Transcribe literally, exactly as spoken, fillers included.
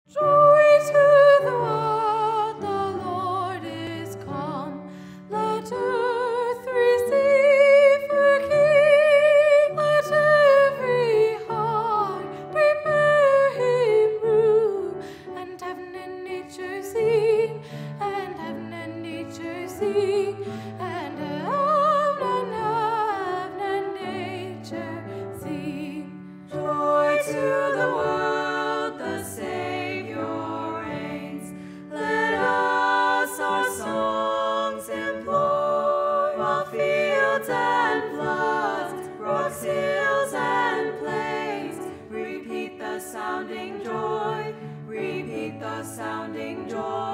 Joy to the world, the Lord is come. Let earth receive her King. Let every heart prepare him room. And heaven and nature sing, and heaven and nature sing, and heaven and heaven and nature sing. Joy to the world, the Savior reigns. Let us our songs implore, while fields and floods, rocks, hills, and plains repeat the sounding joy, repeat the sounding joy.